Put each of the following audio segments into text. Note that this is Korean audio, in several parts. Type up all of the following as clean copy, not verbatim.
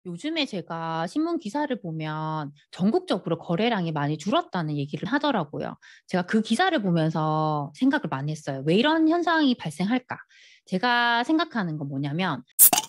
요즘에 제가 신문 기사를 보면 전국적으로 거래량이 많이 줄었다는 얘기를 하더라고요. 제가 그 기사를 보면서 생각을 많이 했어요. 왜 이런 현상이 발생할까? 제가 생각하는 건 뭐냐면,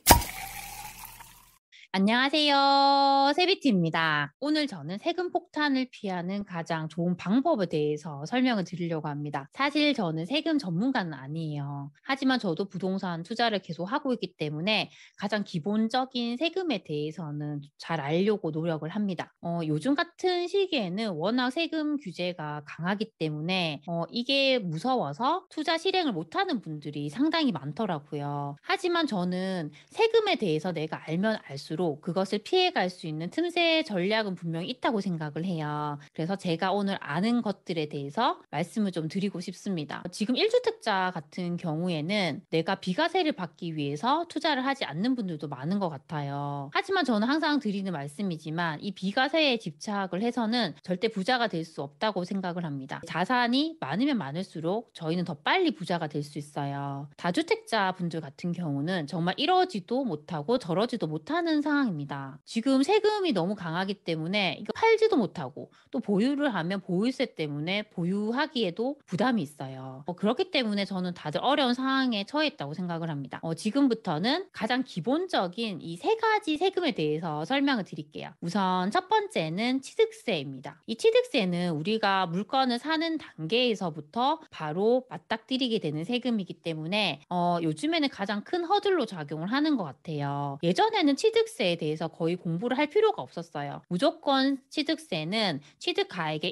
안녕하세요. 세비티입니다. 오늘 저는 세금 폭탄을 피하는 가장 좋은 방법에 대해서 설명을 드리려고 합니다. 사실 저는 세금 전문가는 아니에요. 하지만 저도 부동산 투자를 계속 하고 있기 때문에 가장 기본적인 세금에 대해서는 잘 알려고 노력을 합니다. 요즘 같은 시기에는 워낙 세금 규제가 강하기 때문에 이게 무서워서 투자 실행을 못하는 분들이 상당히 많더라고요. 하지만 저는 세금에 대해서 내가 알면 알수록 그것을 피해갈 수 있는 틈새 전략은 분명히 있다고 생각을 해요. 그래서 제가 오늘 아는 것들에 대해서 말씀을 좀 드리고 싶습니다. 지금 1주택자 같은 경우에는 내가 비과세를 받기 위해서 투자를 하지 않는 분들도 많은 것 같아요. 하지만 저는 항상 드리는 말씀이지만 이 비과세에 집착을 해서는 절대 부자가 될 수 없다고 생각을 합니다. 자산이 많으면 많을수록 저희는 더 빨리 부자가 될 수 있어요. 다주택자 분들 같은 경우는 정말 이러지도 못하고 저러지도 못하는 상황입니다. 지금 세금이 너무 강하기 때문에 이거 팔지도 못하고 또 보유를 하면 보유세 때문에 보유하기에도 부담이 있어요. 그렇기 때문에 저는 다들 어려운 상황에 처해 있다고 생각을 합니다. 지금부터는 가장 기본적인 이 세 가지 세금에 대해서 설명을 드릴게요. 우선 첫 번째는 취득세입니다. 이 취득세는 우리가 물건을 사는 단계에서부터 바로 맞닥뜨리게 되는 세금이기 때문에 요즘에는 가장 큰 허들로 작용을 하는 것 같아요. 예전에는 취득세에 대해서 거의 공부를 할 필요가 없었어요. 무조건 취득세는 취득가액의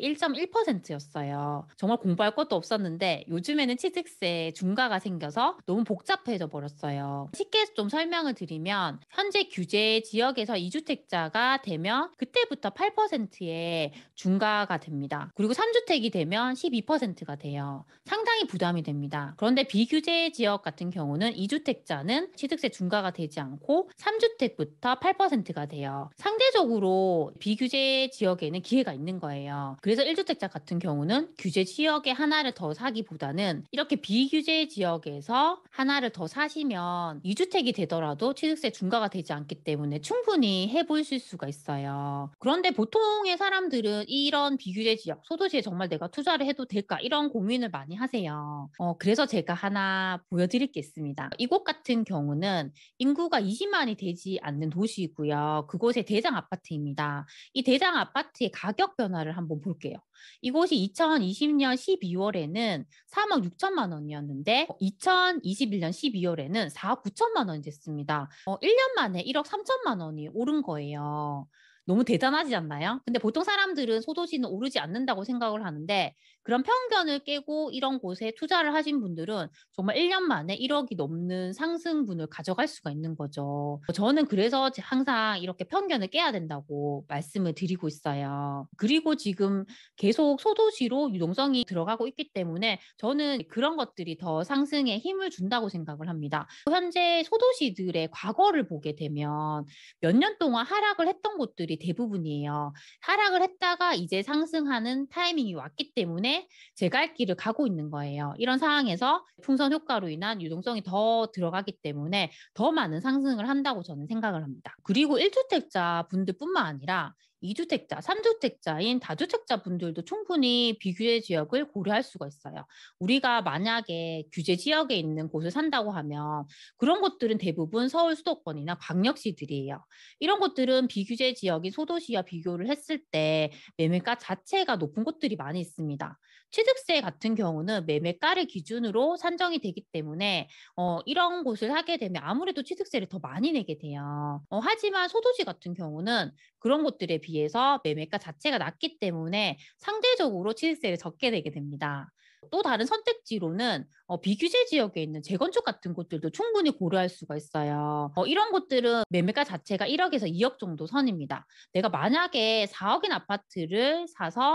1.1%였어요. 정말 공부할 것도 없었는데 요즘에는 취득세 중과가 생겨서 너무 복잡해져 버렸어요. 쉽게 좀 설명을 드리면 현재 규제 지역에서 2주택자가 되면 그때부터 8%의 중과가 됩니다. 그리고 3주택이 되면 12%가 돼요. 상당히 부담이 됩니다. 그런데 비규제 지역 같은 경우는 2주택자는 취득세 중과가 되지 않고 3주택부터 8%가 돼요. 상대적으로 비규제 지역에는 기회가 있는 거예요. 그래서 1주택자 같은 경우는 규제 지역에 하나를 더 사기보다는 이렇게 비규제 지역에서 하나를 더 사시면 2주택이 되더라도 취득세 중과가 되지 않기 때문에 충분히 해보실 수가 있어요. 그런데 보통의 사람들은 이런 비규제 지역, 소도시에 정말 내가 투자를 해도 될까? 이런 고민을 많이 하세요. 그래서 제가 하나 보여드릴 게 있습니다. 이곳 같은 경우는 인구가 20만이 되지 않는 도시이고요. 그곳의 대장 아파트입니다. 이 대장 아파트의 가격 변화를 한번 볼게요. 이곳이 2020년 12월에는 3억 6천만 원이었는데 2021년 12월에는 4억 9천만 원이 됐습니다. 1년 만에 1억 3천만 원이 오른 거예요. 너무 대단하지 않나요? 근데 보통 사람들은 소도시는 오르지 않는다고 생각을 하는데 그런 편견을 깨고 이런 곳에 투자를 하신 분들은 정말 1년 만에 1억이 넘는 상승분을 가져갈 수가 있는 거죠. 저는 그래서 항상 이렇게 편견을 깨야 된다고 말씀을 드리고 있어요. 그리고 지금 계속 소도시로 유동성이 들어가고 있기 때문에 저는 그런 것들이 더 상승에 힘을 준다고 생각을 합니다. 현재 소도시들의 과거를 보게 되면 몇 년 동안 하락을 했던 곳들이 대부분이에요. 하락을 했다가 이제 상승하는 타이밍이 왔기 때문에 제 갈 길을 가고 있는 거예요. 이런 상황에서 풍선 효과로 인한 유동성이 더 들어가기 때문에 더 많은 상승을 한다고 저는 생각을 합니다. 그리고 1주택자 분들뿐만 아니라 2주택자, 3주택자인 다주택자 분들도 충분히 비규제 지역을 고려할 수가 있어요. 우리가 만약에 규제 지역에 있는 곳을 산다고 하면 그런 곳들은 대부분 서울 수도권이나 광역시들이에요. 이런 곳들은 비규제 지역인 소도시와 비교를 했을 때 매매가 자체가 높은 곳들이 많이 있습니다. 취득세 같은 경우는 매매가를 기준으로 산정이 되기 때문에 이런 곳을 하게 되면 아무래도 취득세를 더 많이 내게 돼요. 하지만 소도시 같은 경우는 그런 곳들에 비해서 매매가 자체가 낮기 때문에 상대적으로 취득세를 적게 내게 됩니다. 또 다른 선택지로는 비규제 지역에 있는 재건축 같은 곳들도 충분히 고려할 수가 있어요. 이런 곳들은 매매가 자체가 1억에서 2억 정도 선입니다. 내가 만약에 4억인 아파트를 사서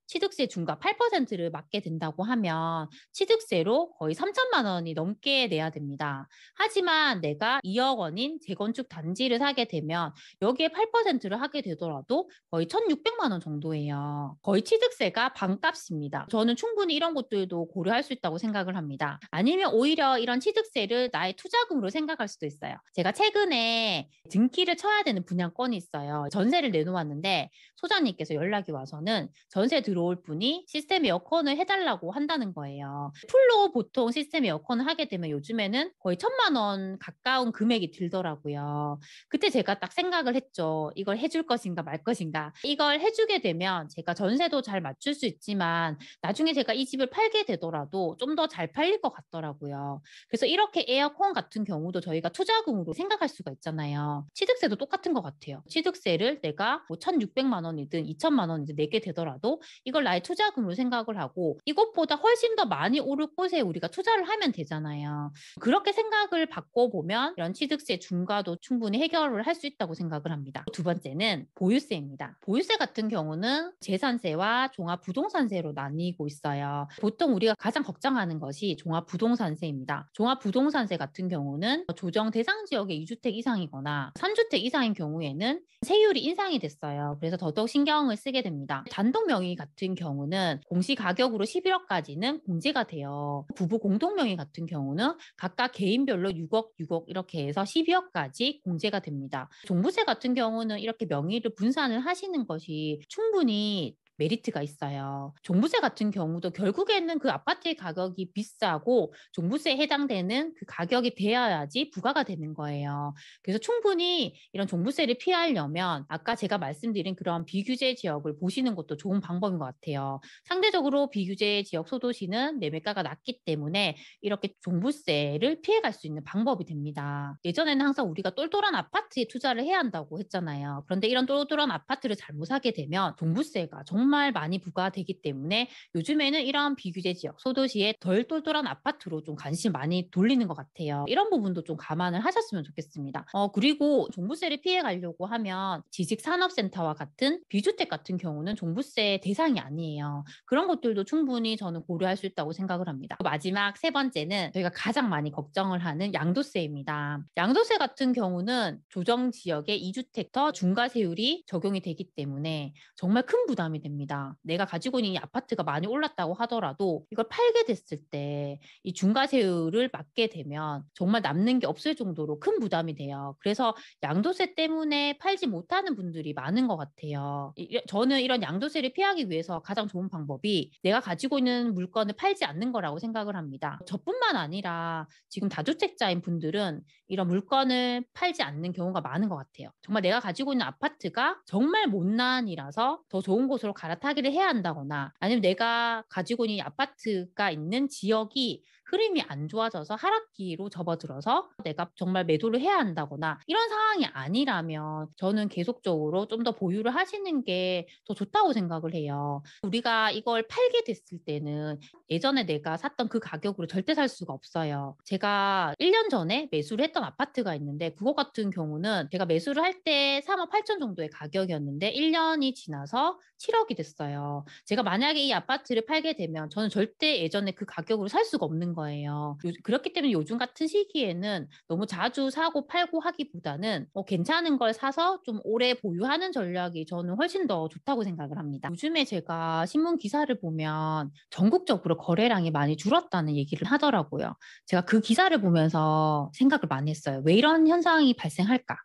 취득세 중과 8%를 맞게 된다고 하면 취득세로 거의 3천만 원이 넘게 내야 됩니다. 하지만 내가 2억 원인 재건축 단지를 사게 되면 여기에 8%를 하게 되더라도 거의 1,600만 원 정도예요. 거의 취득세가 반값입니다. 저는 충분히 이런 것들도 고려할 수 있다고 생각을 합니다. 아니면 오히려 이런 취득세를 나의 투자금으로 생각할 수도 있어요. 제가 최근에 등기를 쳐야 되는 분양권이 있어요. 전세를 내놓았는데 소장님께서 연락이 와서는 전세 들어올 분이 시스템 에어컨을 해달라고 한다는 거예요. 풀로 보통 시스템 에어컨을 하게 되면 요즘에는 거의 1,000만 원 가까운 금액이 들더라고요. 그때 제가 딱 생각을 했죠. 이걸 해줄 것인가 말 것인가. 이걸 해주게 되면 제가 전세도 잘 맞출 수 있지만 나중에 제가 이 집을 팔게 되더라도 좀 더 잘 팔릴 것 같더라고요. 그래서 이렇게 에어컨 같은 경우도 저희가 투자금으로 생각할 수가 있잖아요. 취득세도 똑같은 것 같아요. 취득세를 내가 뭐 1,600만 원이든 2천만 원이든 내게 되더라도 이걸 나의 투자금으로 생각을 하고 이것보다 훨씬 더 많이 오를 곳에 우리가 투자를 하면 되잖아요. 그렇게 생각을 바꿔보면 이런 취득세 중과도 충분히 해결을 할 수 있다고 생각을 합니다. 두 번째는 보유세입니다. 보유세 같은 경우는 재산세와 종합부동산세로 나뉘고 있어요. 보통 우리가 가장 걱정하는 것이 종합부동산세입니다. 종합부동산세 같은 경우는 조정 대상 지역의 2주택 이상이거나 3주택 이상인 경우에는 세율이 인상이 됐어요. 그래서 더더욱 신경을 쓰게 됩니다. 단독 명의 같은 경우는 공시가격으로 11억까지는 공제가 돼요. 부부 공동 명의 같은 경우는 각각 개인별로 6억, 6억 이렇게 해서 12억까지 공제가 됩니다. 종부세 같은 경우는 이렇게 명의를 분산을 하시는 것이 충분히 메리트가 있어요. 종부세 같은 경우도 결국에는 그 아파트의 가격이 비싸고 종부세에 해당되는 그 가격이 되어야지 부과가 되는 거예요. 그래서 충분히 이런 종부세를 피하려면 아까 제가 말씀드린 그런 비규제 지역을 보시는 것도 좋은 방법인 것 같아요. 상대적으로 비규제 지역 소도시는 매매가가 낮기 때문에 이렇게 종부세를 피해갈 수 있는 방법이 됩니다. 예전에는 항상 우리가 똘똘한 아파트에 투자를 해야 한다고 했잖아요. 그런데 이런 똘똘한 아파트를 잘못 사게 되면 종부세가 정말 많이 부과되기 때문에 요즘에는 이런 비규제 지역 소도시에 덜 똘똘한 아파트로 좀 관심 많이 돌리는 것 같아요. 이런 부분도 좀 감안을 하셨으면 좋겠습니다. 그리고 종부세를 피해 가려고 하면 지식산업센터와 같은 비주택 같은 경우는 종부세 대상이 아니에요. 그런 것들도 충분히 저는 고려할 수 있다고 생각을 합니다. 마지막 세 번째는 저희가 가장 많이 걱정을 하는 양도세입니다. 양도세 같은 경우는 조정 지역의 2주택 더 중과세율이 적용이 되기 때문에 정말 큰 부담이 됩니다. 내가 가지고 있는 이 아파트가 많이 올랐다고 하더라도 이걸 팔게 됐을 때 이 중과세율을 맞게 되면 정말 남는 게 없을 정도로 큰 부담이 돼요. 그래서 양도세 때문에 팔지 못하는 분들이 많은 것 같아요. 저는 이런 양도세를 피하기 위해서 가장 좋은 방법이 내가 가지고 있는 물건을 팔지 않는 거라고 생각을 합니다. 저뿐만 아니라 지금 다주택자인 분들은 이런 물건을 팔지 않는 경우가 많은 것 같아요. 정말 내가 가지고 있는 아파트가 정말 못난이라서 더 좋은 곳으로 갈아타기를 해야 한다거나 아니면 내가 가지고 있는 아파트가 있는 지역이 흐름이 안 좋아져서 하락기로 접어들어서 내가 정말 매도를 해야 한다거나 이런 상황이 아니라면 저는 계속적으로 좀 더 보유를 하시는 게 더 좋다고 생각을 해요. 우리가 이걸 팔게 됐을 때는 예전에 내가 샀던 그 가격으로 절대 살 수가 없어요. 제가 1년 전에 매수를 했던 아파트가 있는데 그거 같은 경우는 제가 매수를 할 때 3억 8천 정도의 가격이었는데 1년이 지나서 7억이 됐어요. 제가 만약에 이 아파트를 팔게 되면 저는 절대 예전에 그 가격으로 살 수가 없는 거예요. 그렇기 때문에 요즘 같은 시기에는 너무 자주 사고 팔고 하기보다는 괜찮은 걸 사서 좀 오래 보유하는 전략이 저는 훨씬 더 좋다고 생각을 합니다. 요즘에 제가 신문 기사를 보면 전국적으로 거래량이 많이 줄었다는 얘기를 하더라고요. 제가 그 기사를 보면서 생각을 많이 했어요. 왜 이런 현상이 발생할까?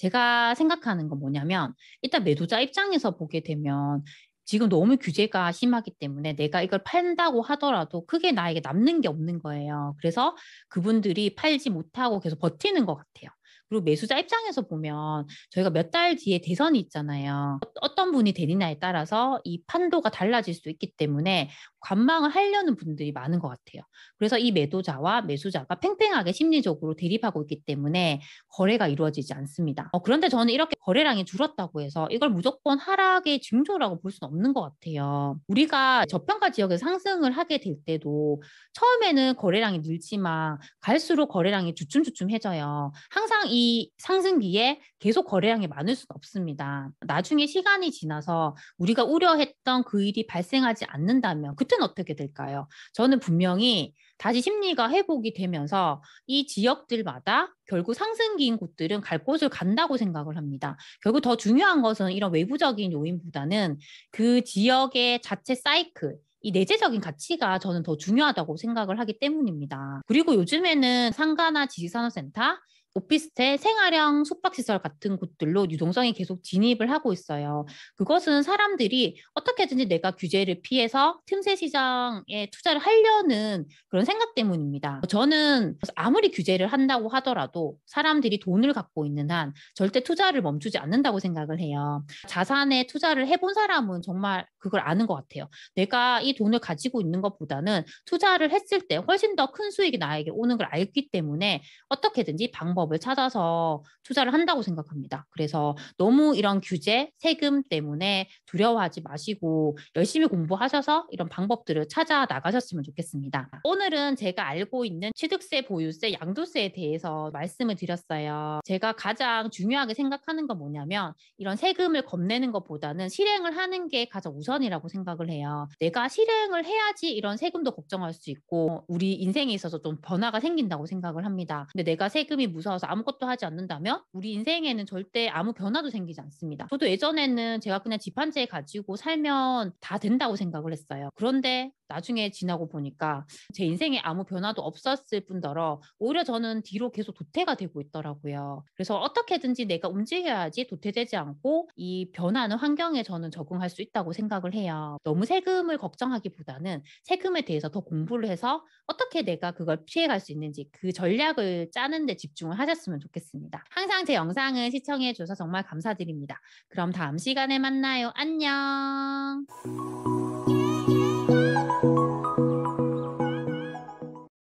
제가 생각하는 건 뭐냐면 일단 매도자 입장에서 보게 되면 지금 너무 규제가 심하기 때문에 내가 이걸 판다고 하더라도 크게 나에게 남는 게 없는 거예요. 그래서 그분들이 팔지 못하고 계속 버티는 것 같아요. 그리고 매수자 입장에서 보면 저희가 몇 달 뒤에 대선이 있잖아요. 어떤 분이 되느냐에 따라서 이 판도가 달라질 수 있기 때문에 관망을 하려는 분들이 많은 것 같아요. 그래서 이 매도자와 매수자가 팽팽하게 심리적으로 대립하고 있기 때문에 거래가 이루어지지 않습니다. 그런데 저는 이렇게 거래량이 줄었다고 해서 이걸 무조건 하락의 징조라고 볼 수는 없는 것 같아요. 우리가 저평가 지역에서 상승을 하게 될 때도 처음에는 거래량이 늘지만 갈수록 거래량이 주춤주춤해져요. 항상 이 이 상승기에 계속 거래량이 많을 수는 없습니다. 나중에 시간이 지나서 우리가 우려했던 그 일이 발생하지 않는다면 그때는 어떻게 될까요? 저는 분명히 다시 심리가 회복이 되면서 이 지역들마다 결국 상승기인 곳들은 갈 곳을 간다고 생각을 합니다. 결국 더 중요한 것은 이런 외부적인 요인보다는 그 지역의 자체 사이클, 이 내재적인 가치가 저는 더 중요하다고 생각을 하기 때문입니다. 그리고 요즘에는 상가나 지식산업센터, 오피스텔, 생활형 숙박시설 같은 곳들로 유동성이 계속 진입을 하고 있어요. 그것은 사람들이 어떻게든지 내가 규제를 피해서 틈새 시장에 투자를 하려는 그런 생각 때문입니다. 저는 아무리 규제를 한다고 하더라도 사람들이 돈을 갖고 있는 한 절대 투자를 멈추지 않는다고 생각을 해요. 자산에 투자를 해본 사람은 정말 그걸 아는 것 같아요. 내가 이 돈을 가지고 있는 것보다는 투자를 했을 때 훨씬 더 큰 수익이 나에게 오는 걸 알기 때문에 어떻게든지 방법을 찾아서 투자를 한다고 생각합니다. 그래서 너무 이런 규제, 세금 때문에 두려워하지 마시고 열심히 공부하셔서 이런 방법들을 찾아 나가셨으면 좋겠습니다. 오늘은 제가 알고 있는 취득세, 보유세, 양도세에 대해서 말씀을 드렸어요. 제가 가장 중요하게 생각하는 건 뭐냐면 이런 세금을 겁내는 것보다는 실행을 하는 게 가장 우선이라고 생각을 해요. 내가 실행을 해야지 이런 세금도 걱정할 수 있고 우리 인생에 있어서 좀 변화가 생긴다고 생각을 합니다. 근데 내가 세금이 무서워서 아무것도 하지 않는다면 우리 인생에는 절대 아무 변화도 생기지 않습니다. 저도 예전에는 제가 그냥 집 한 채 가지고 살면 다 된다고 생각을 했어요. 그런데 나중에 지나고 보니까 제 인생에 아무 변화도 없었을 뿐더러 오히려 저는 뒤로 계속 도태가 되고 있더라고요. 그래서 어떻게든지 내가 움직여야지 도태되지 않고 이 변하는 환경에 저는 적응할 수 있다고 생각을 해요. 너무 세금을 걱정하기보다는 세금에 대해서 더 공부를 해서 어떻게 내가 그걸 피해갈 수 있는지 그 전략을 짜는 데 집중을 하셨으면 좋겠습니다. 항상 제 영상을 시청해 주셔서 정말 감사드립니다. 그럼 다음 시간에 만나요. 안녕.